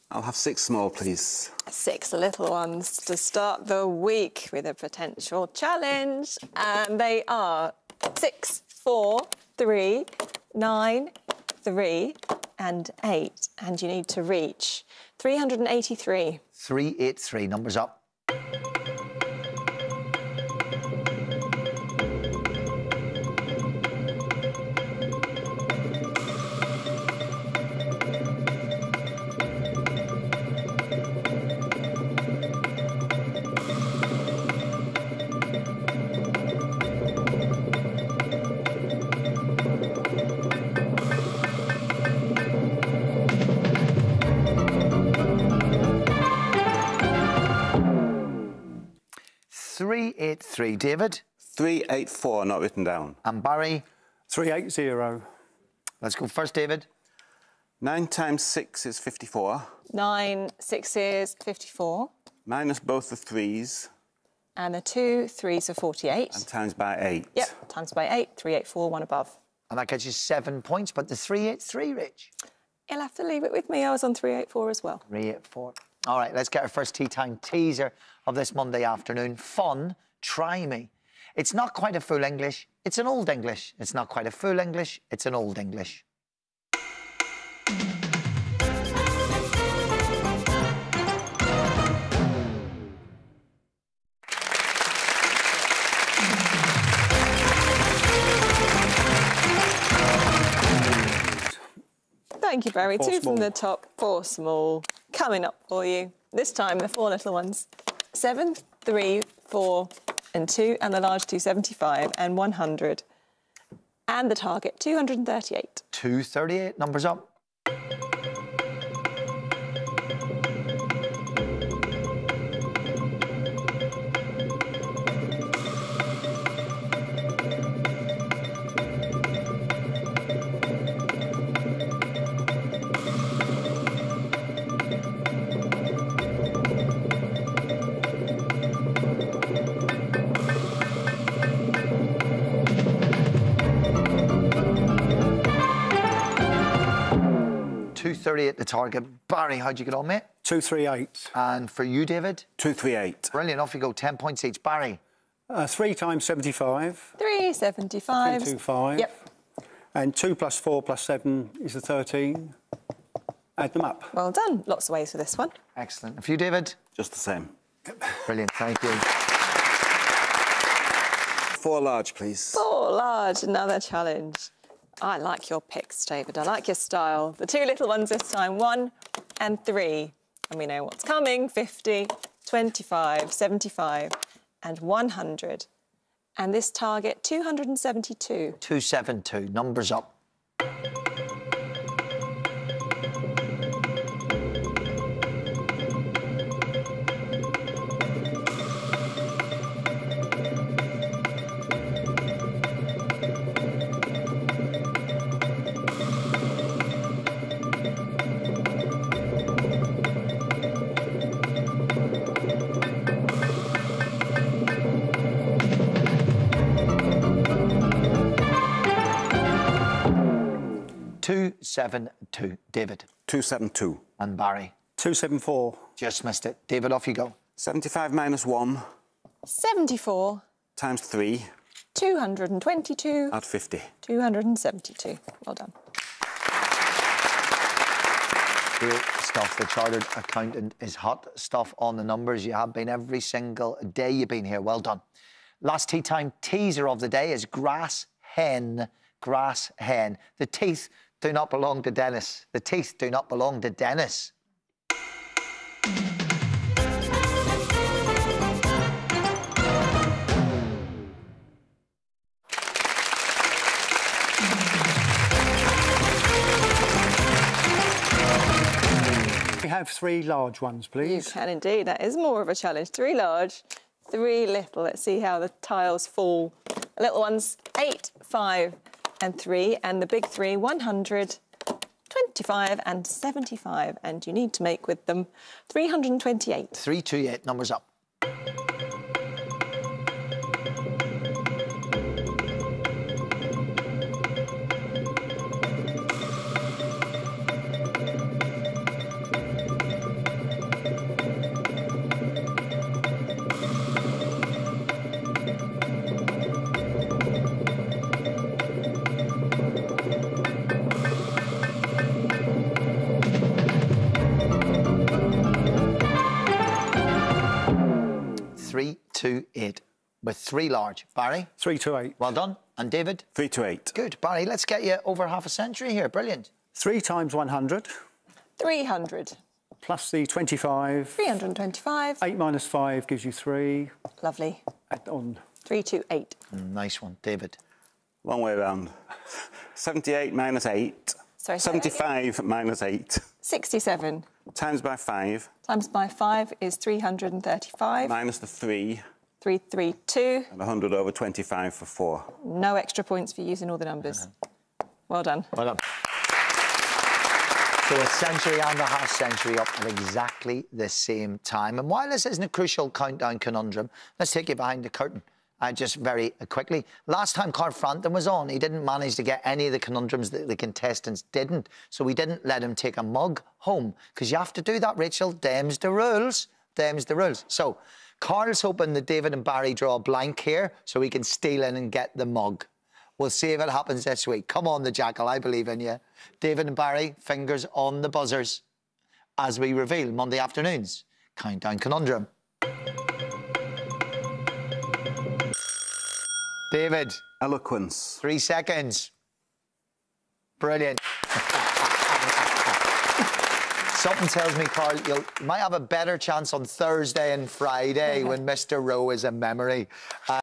I'll have 6 small, please. 6 little ones to start the week with a potential challenge. And they are 6, 4, 3, 9, 3, and 8. And you need to reach 383. 383, numbers up. .383, David. 384, not written down. And Barry. 380. Let's go first, David. 9 times 6 is 54. 9 6s 54. Minus both the 3s. And the 2 3s are 48. And times by 8. Yep, times by 8, 384, 1 above. And that gets you 7 points, but the 383, Rich. You'll have to leave it with me. I was on 384 as well. 384. All right, let's get our first tea time teaser of this Monday afternoon. Fun, try me. It's not quite a full English, it's an old English. It's not quite a full English, it's an old English. Thank you, Barry. 4 2 small. from the top, 4 small. Coming up for you. This time, the 4 little ones. 7, 3, 4, and 2, and the large 275, and 100. And the target, 238. 238, numbers up. .238 the target. Barry, how'd you get on, mate? 238. And for you, David? 238. Brilliant, off you go, 10 points each. Barry? 3 times 75. 375. 225. Yep. And 2 plus 4 plus 7 is the 13. Add them up. Well done. Lots of ways for this one. Excellent. And for you, David? Just the same. Brilliant, thank you. 4 large, please. 4 large, another challenge. I like your picks, David. I like your style. The 2 little ones this time, 1 and 3. And we know what's coming, 50, 25, 75, and 100. And this target, 272. 272, numbers up. .272, David. 272. And Barry. 274. Just missed it. David, off you go. 75 minus 1. 74. Times 3. 222. Add 50. 272. Well done. Great stuff. The chartered accountant is hot stuff on the numbers. You have been every single day you've been here. Well done. Last tea time teaser of the day is grass hen. Grass hen. The teeth do not belong to Dennis. The teeth do not belong to Dennis. We have 3 large ones, please. You can indeed. That is more of a challenge. 3 large, 3 little. Let's see how the tiles fall. The little ones, 8, 5, and 3. And the big 3, 100, 25, and 75. And you need to make with them 328. 328, numbers up. to 8 with 3 large. Barry? 3 to 8. Well done. And David? 3 to 8. Good. Barry, let's get you over half a century here. Brilliant. 3 times 100 300. plus the 25. 325. 8 minus 5 gives you 3. Lovely. Add on. 328. Nice one. David? One way around. 78 minus 8. Sorry, say that again. 75 minus 8. 67. Times by 5. Times by 5 is 335. Minus the 3. 332. And 100 over 25 for 4. No extra points for using all the numbers. Well done. Well done. So a century and a half century up at exactly the same time. And while this isn't a crucial countdown conundrum, let's take you behind the curtain. Just very quickly. Last time Frampton was on, he didn't manage to get any of the conundrums that the contestants didn't. So we didn't let him take a mug home. Because you have to do that, Rachel. Them's the rules. Them's the rules. So Carl's hoping that David and Barry draw a blank here so we can steal in and get the mug. We'll see if it happens this week. Come on, the Jackal, I believe in you. David and Barry, fingers on the buzzers as we reveal Monday afternoon's Countdown Conundrum. David. Eloquence. 3 seconds. Brilliant. Something tells me, Carl, you might have a better chance on Thursday and Friday when Mr. Rowe is a memory.